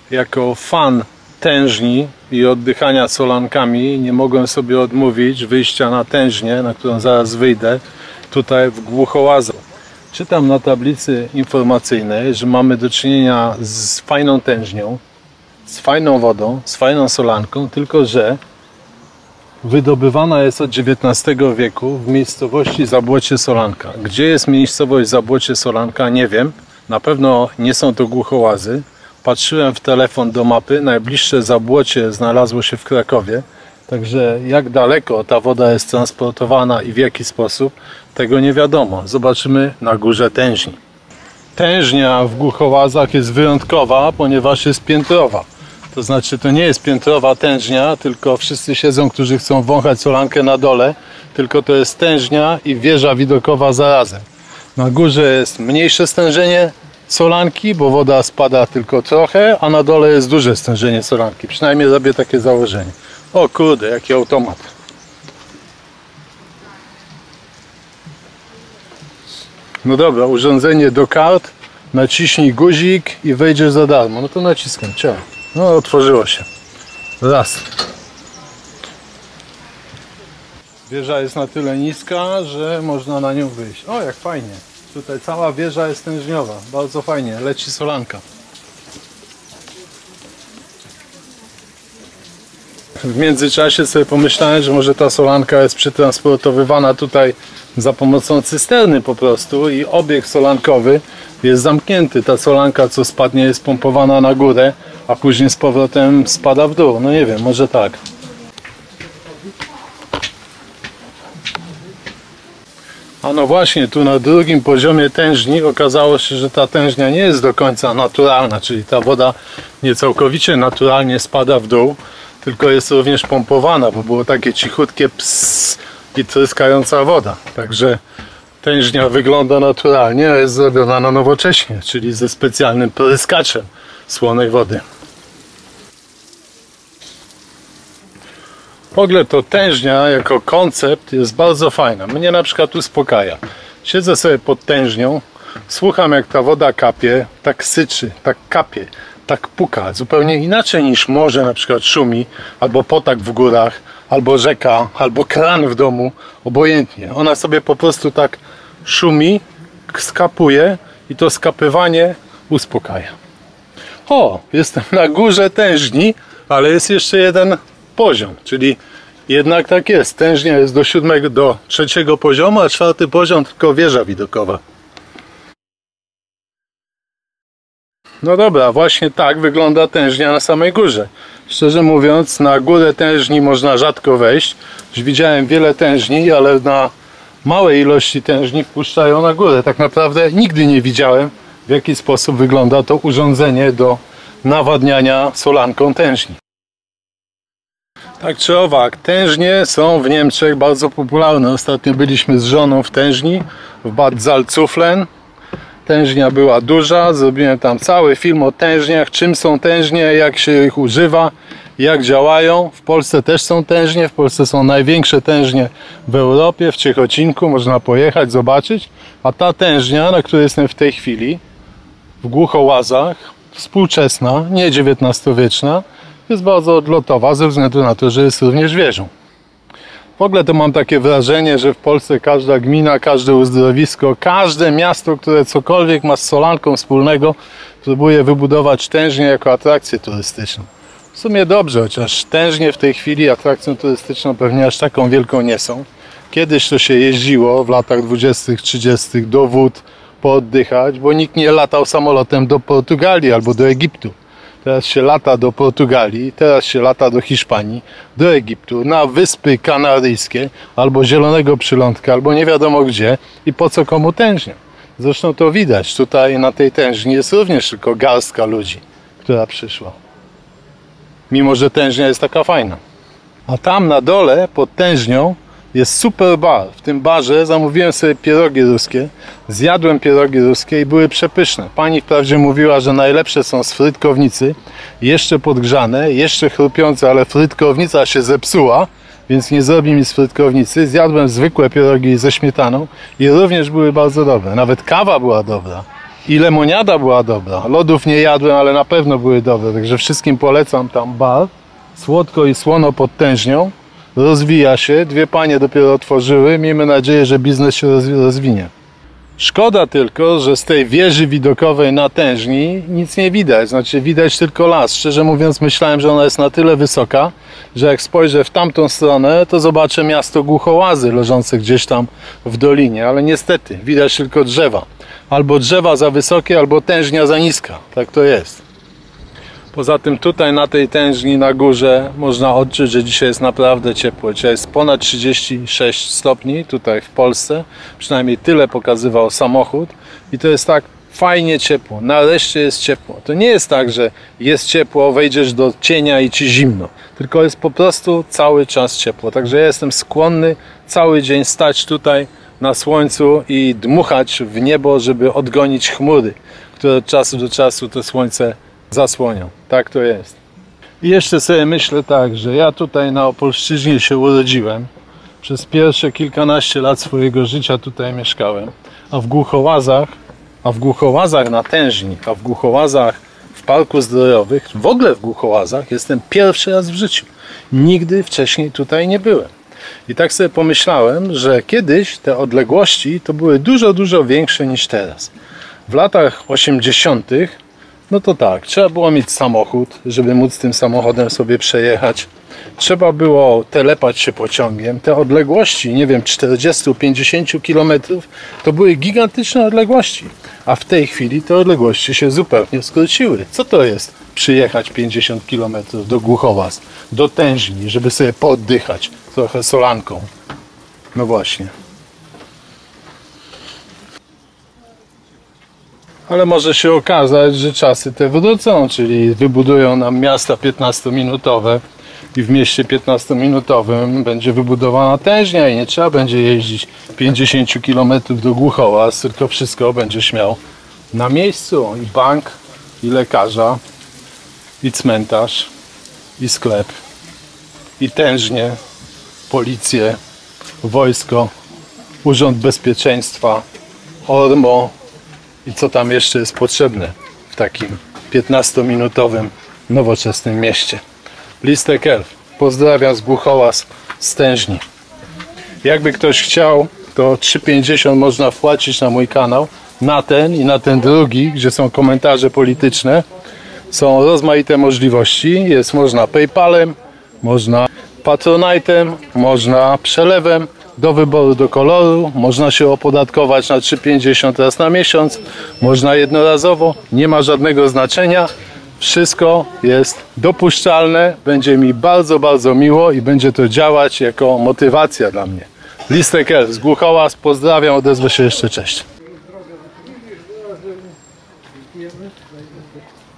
jako fan tężni i oddychania solankami nie mogłem sobie odmówić wyjścia na tężnię, na którą zaraz wyjdę, tutaj w Głuchołazach. Czytam na tablicy informacyjnej, że mamy do czynienia z fajną tężnią, z fajną wodą, z fajną solanką, tylko że wydobywana jest od XIX wieku w miejscowości Zabłocie Solanka. Gdzie jest miejscowość Zabłocie Solanka, nie wiem. Na pewno nie są to Głuchołazy. Patrzyłem w telefon do mapy, najbliższe Zabłocie znalazło się w Krakowie. Także jak daleko ta woda jest transportowana i w jaki sposób, tego nie wiadomo. Zobaczymy na górze tężni. Tężnia w Głuchołazach jest wyjątkowa, ponieważ jest piętrowa. To znaczy, to nie jest piętrowa tężnia, tylko wszyscy siedzą, którzy chcą wąchać solankę na dole, tylko to jest tężnia i wieża widokowa zarazem. Na górze jest mniejsze stężenie solanki, bo woda spada tylko trochę, a na dole jest duże stężenie solanki. Przynajmniej robię takie założenie. O kurde, jaki automat. No dobra, urządzenie do kart. Naciśnij guzik i wejdziesz za darmo. No to naciskam, ciao. No, otworzyło się. Raz. Wieża jest na tyle niska, że można na nią wyjść. O, jak fajnie. Tutaj cała wieża jest tężniowa. Bardzo fajnie. Leci solanka. W międzyczasie sobie pomyślałem, że może ta solanka jest przetransportowywana tutaj za pomocą cysterny po prostu i obieg solankowy jest zamknięty. Ta solanka, co spadnie, jest pompowana na górę, a później z powrotem spada w dół. No nie wiem, może tak. A no właśnie, tu na drugim poziomie tężni okazało się, że ta tężnia nie jest do końca naturalna, czyli ta woda nie całkowicie naturalnie spada w dół, tylko jest również pompowana, bo było takie cichutkie pss i tryskająca woda. Także tężnia wygląda naturalnie, a jest zrobiona na nowocześnie, czyli ze specjalnym pryskaczem słonej wody. W ogóle to tężnia jako koncept jest bardzo fajna. Mnie na przykład uspokaja. Siedzę sobie pod tężnią, słucham jak ta woda kapie, tak syczy, tak kapie, tak puka. Zupełnie inaczej niż morze na przykład szumi, albo potok w górach, albo rzeka, albo kran w domu, obojętnie. Ona sobie po prostu tak szumi, skapuje i to skapywanie uspokaja. O, jestem na górze tężni, ale jest jeszcze jeden poziom, czyli jednak tak jest. Tężnia jest do 3. poziomu, a 4. poziom tylko wieża widokowa. No dobra, właśnie tak wygląda tężnia na samej górze. Szczerze mówiąc, na górę tężni można rzadko wejść. Już widziałem wiele tężni, ale na małej ilości tężni wpuszczają na górę. Tak naprawdę nigdy nie widziałem, w jaki sposób wygląda to urządzenie do nawadniania solanką tężni. Tak czy owak, tężnie są w Niemczech bardzo popularne. Ostatnio byliśmy z żoną w tężni, w Bad Salzuflen. Tężnia była duża, zrobiłem tam cały film o tężniach, czym są tężnie, jak się ich używa, jak działają. W Polsce też są tężnie, w Polsce są największe tężnie w Europie, w Ciechocinku, można pojechać, zobaczyć. A ta tężnia, na której jestem w tej chwili, w Głuchołazach, współczesna, nie XIX-wieczna, jest bardzo odlotowa ze względu na to, że jest również wieżą. W ogóle to mam takie wrażenie, że w Polsce każda gmina, każde uzdrowisko, każde miasto, które cokolwiek ma z solanką wspólnego, próbuje wybudować tężnię jako atrakcję turystyczną. W sumie dobrze, chociaż tężnie w tej chwili atrakcją turystyczną pewnie aż taką wielką nie są. Kiedyś to się jeździło w latach 20., 30. do wód pooddychać, bo nikt nie latał samolotem do Portugalii albo do Egiptu. Teraz się lata do Portugalii, teraz się lata do Hiszpanii, do Egiptu, na Wyspy Kanaryjskie, albo Zielonego Przylądka, albo nie wiadomo gdzie i po co komu tężnia. Zresztą to widać, tutaj na tej tężni jest również tylko garstka ludzi, która przyszła. Mimo że tężnia jest taka fajna. A tam na dole, pod tężnią, jest super bar. W tym barze zamówiłem sobie pierogi ruskie, zjadłem pierogi ruskie i były przepyszne. Pani wprawdzie mówiła, że najlepsze są z frytkownicy, jeszcze podgrzane, jeszcze chrupiące, ale frytkownica się zepsuła, więc nie zrobi mi z frytkownicy. Zjadłem zwykłe pierogi ze śmietaną i również były bardzo dobre. Nawet kawa była dobra. I lemoniada była dobra. Lodów nie jadłem, ale na pewno były dobre. Także wszystkim polecam tam bar. Słodko i słono pod Tężnią. Rozwija się. Dwie panie dopiero otworzyły. Miejmy nadzieję, że biznes się rozwinie. Szkoda tylko, że z tej wieży widokowej na Tężni nic nie widać. Znaczy widać tylko las. Szczerze mówiąc myślałem, że ona jest na tyle wysoka, że jak spojrzę w tamtą stronę, to zobaczę miasto Głuchołazy leżące gdzieś tam w dolinie. Ale niestety widać tylko drzewa. Albo drzewa za wysokie, albo Tężnia za niska. Tak to jest. Poza tym tutaj na tej Tężni na górze można odczuć, że dzisiaj jest naprawdę ciepło. Dzisiaj jest ponad 36 stopni tutaj w Polsce. Przynajmniej tyle pokazywał samochód. I to jest tak fajnie ciepło. Nareszcie jest ciepło. To nie jest tak, że jest ciepło, wejdziesz do cienia i ci zimno. Tylko jest po prostu cały czas ciepło. Także ja jestem skłonny cały dzień stać tutaj na słońcu i dmuchać w niebo, żeby odgonić chmury, które od czasu do czasu to słońce zasłonią. Tak to jest. I jeszcze sobie myślę tak, że ja tutaj na Opolszczyźnie się urodziłem. Przez pierwsze kilkanaście lat swojego życia tutaj mieszkałem. A w Głuchołazach na Tężni, a w Głuchołazach w Parku Zdrojowych, w ogóle w Głuchołazach jestem pierwszy raz w życiu. Nigdy wcześniej tutaj nie byłem. I tak sobie pomyślałem, że kiedyś te odległości to były dużo, dużo większe niż teraz. W latach 80. no to tak, trzeba było mieć samochód, żeby móc tym samochodem sobie przejechać. Trzeba było telepać się pociągiem. Te odległości, nie wiem, 40-50 km to były gigantyczne odległości. A w tej chwili te odległości się zupełnie skróciły. Co to jest przyjechać 50 km do Głuchołaz, do Tężni, żeby sobie pooddychać trochę solanką? No właśnie. Ale może się okazać, że czasy te wrócą, czyli wybudują nam miasta 15-minutowe i w mieście 15-minutowym będzie wybudowana Tężnia i nie trzeba będzie jeździć 50 km do Głuchołaz, tylko wszystko będziesz miał na miejscu. I bank, i lekarza, i cmentarz, i sklep, i Tężnię, policję, wojsko, Urząd Bezpieczeństwa, ORMO, i co tam jeszcze jest potrzebne w takim 15-minutowym, nowoczesnym mieście. Listek Elf. Pozdrawiam z Głuchołaz, z Tężni. Jakby ktoś chciał, to 3,50 można wpłacić na mój kanał, na ten i na ten drugi, gdzie są komentarze polityczne. Są rozmaite możliwości. Jest można PayPalem, można Patronite'em, można przelewem. Do wyboru, do koloru, można się opodatkować na 3,50 raz na miesiąc, można jednorazowo, nie ma żadnego znaczenia, wszystko jest dopuszczalne, będzie mi bardzo, bardzo miło i będzie to działać jako motywacja dla mnie. Listek Elf z Głuchołaz, pozdrawiam, odezwę się jeszcze, cześć.